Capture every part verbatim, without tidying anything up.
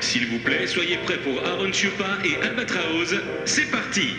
S'il vous plaît, soyez prêts pour Aaron Chupa et Albatraoz. C'est parti!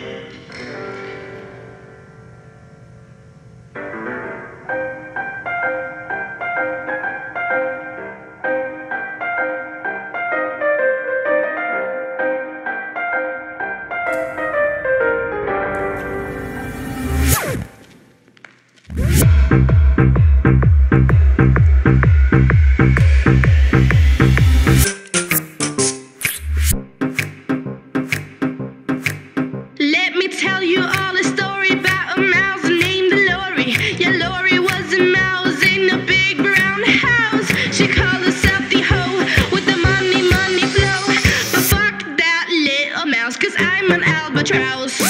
Let me tell you all a story about a mouse named Lori. Yeah, Lori was a mouse in a big brown house. She called herself the hoe with the money, money flow. But fuck that little mouse, cause I'm an albatross.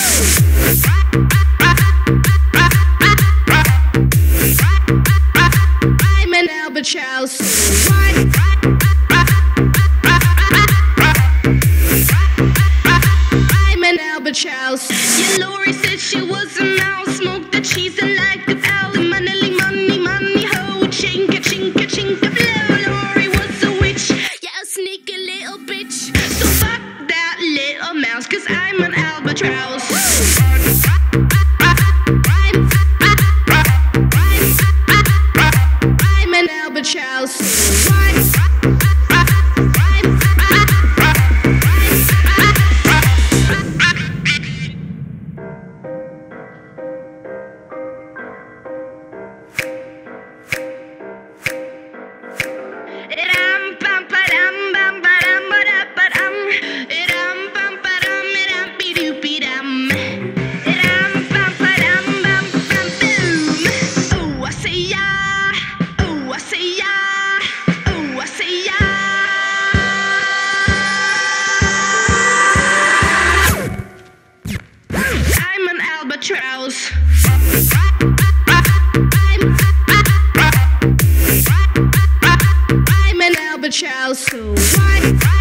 I'm an albatross. Albatross. Yeah, Lori said she was a mouse, smoked the cheese and like a owl. The money, money, money, ho, chinka, chinka, chinka, blow. Lori was a witch, yeah, a sneaky little bitch. So fuck that little mouse, cause I'm an albatross. I'm an albatross. Albatross. I'm an albatross. So why?